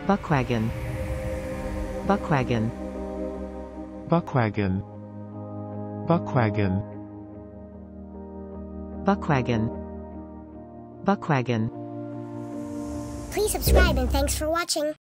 buckwagon, buckwagon, buckwagon, buckwagon, buckwagon, buckwagon. Please subscribe and thanks for watching.